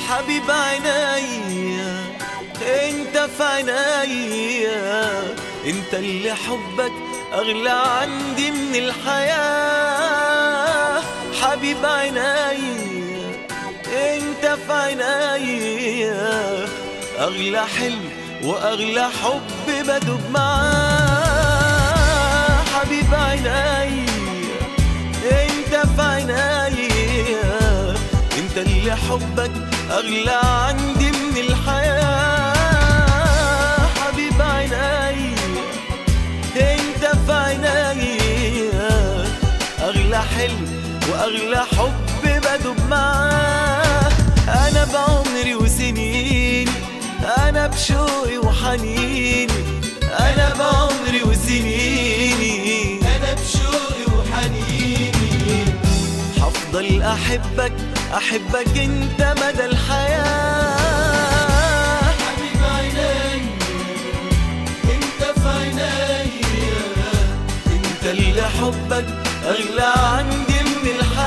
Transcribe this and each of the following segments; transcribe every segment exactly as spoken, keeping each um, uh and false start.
حبيب عينيا انت في عينيا، انت اللي حبك اغلى عندي من الحياة. حبيب عينيا انت في عينيا، اغلى حلم واغلى حب بدوب معاه. حبيب عينيا انت في عينيا، انت اللي حبك اغلى عندي من الحياة. حبيب عينيا انت في عينيا، اغلى حلم واغلى حب بدوب معاه. انا بعمري وسنيني، انا بشوقي وحنيني، انا بعمري وسنيني، أنا بشوقي وحنيني، هفضل احبك احبك انت مدى الحياة. حبيب عينيا انت في عينيا، انت اللي حبك اغلى عندي من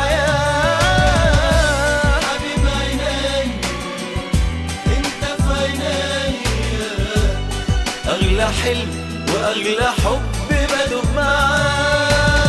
الحياة. حبيب عينيا انت في عينيا، اغلى حلم واغلى حب بدوب معاه.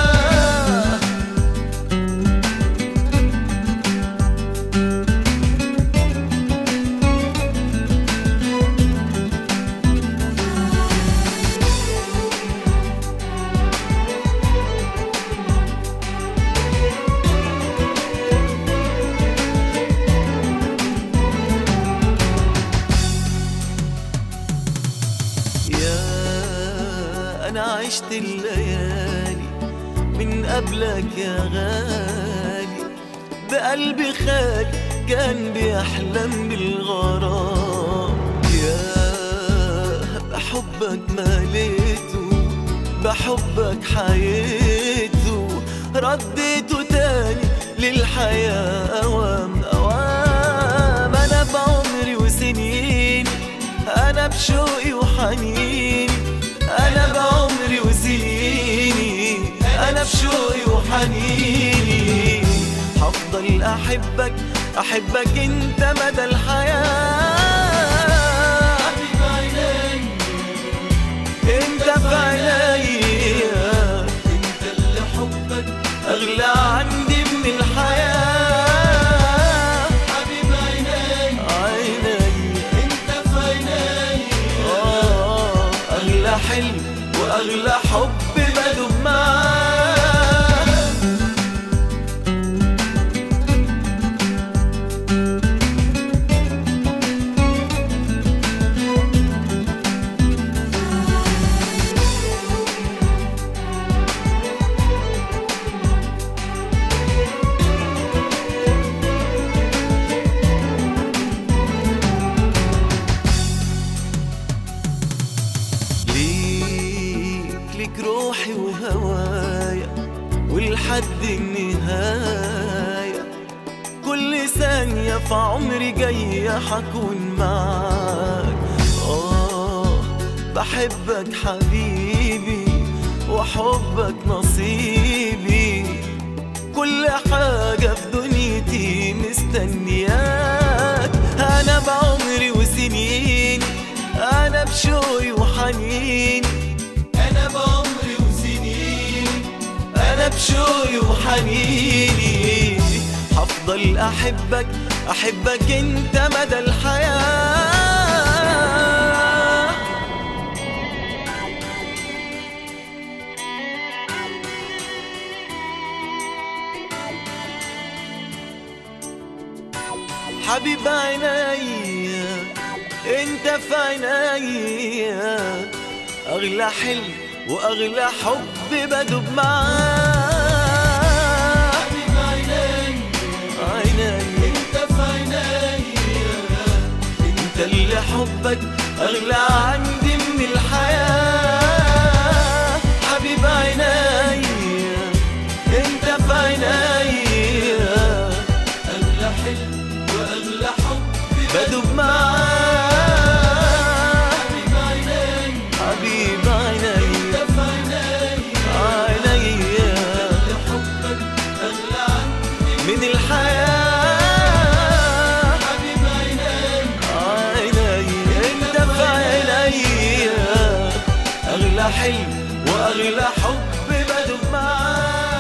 أنا عشت الليالي من قبلك يا غالي، بقلبي خالي كان بيحلم بالغرام. يا بحبك مليته، بحبك حييته، رديته تاني للحياة أوام أوام. أنا بعمري وسنيني، أنا بشوقي وحنيني، أنا بعمري وسنيني، أنا بشوقي وحنيني، هفضل أحبك أحبك أنت مدى الحياة. حبيب عينيا أنت في عينيا، انت اللي حبك أغلى عندي من الحياة. حبيب عينيا عينيا انت في عينيا، آه أغلى حلم وأغلى حب بدوب معاه. ليك روحي وهوايا ولحد النهاية، كل ثانية في عمري جاية حكون معاك. آه بحبك حبيبي وحبك نصيبي، كل حاجة في دنيتي مستنياك. أنا بعمري وسنيني، أنا بشوقي وحنيني، أنا بعمري وسنيني، أنا بشوقي وحنيني، هفضل أحبك أحبك أنت مدى الحياة. حبيب عينيا أنت في عينيا، أغلى حلم وأغلى حب بدوب معاه. حبيب عينيا عينيا انت في عينيا، انت اللي حبك اغلى عندي من الحياة. حبيب عينيا انت في عينيا، أغلى حلم وأغلى حب بدوب معاه. حبيب عينيا حبيب عينيا انت في عينيا، عينيا اللي حبك أغلى عندي من الحياة. حبيب عينيا حلم وأغلى حب بدوب معاك.